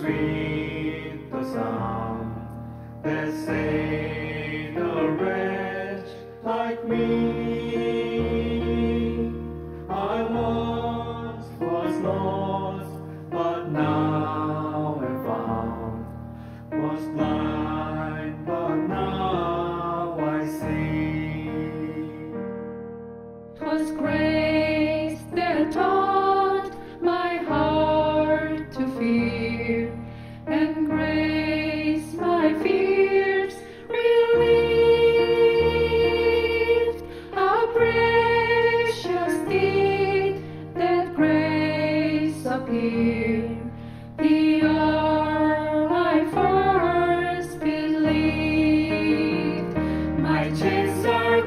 sweet the sound that saved a wretch like me. I once was lost, but now am found. Was blind, but now I see. 'Twas grace that taught my heart to fear, and grace my fears relieved. How precious did that grace appear, the hour I first believed. My chains are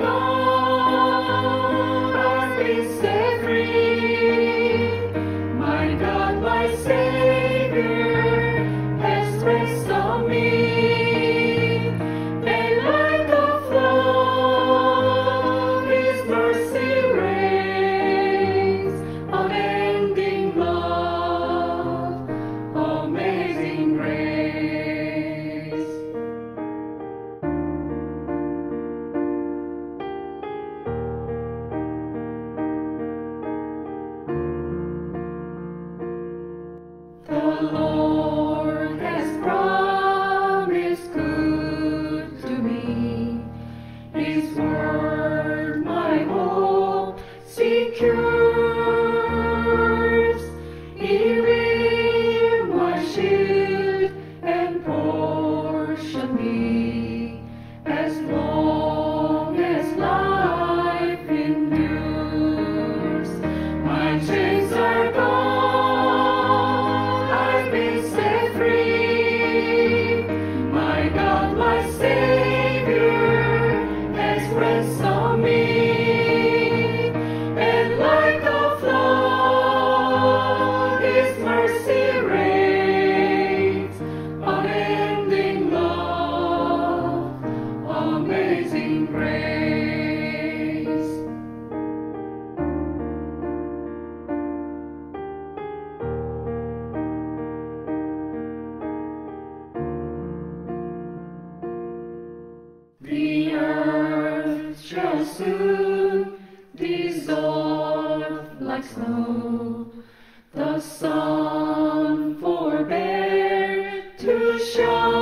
gone, I've been set free. My God, my Savior, has rest on me. And like a flood, His mercy reigns, unending love, amazing grace. The Lord has promised good to me. His word my hope secures. He will my shield and portion be, as long as life endures. My chains are gone, I've been set free. My God, my Savior, has rest on me. And like a flood, His mercy reigns, unending love, amazing grace. The earth shall soon dissolve like snow. The sun forbear to shine.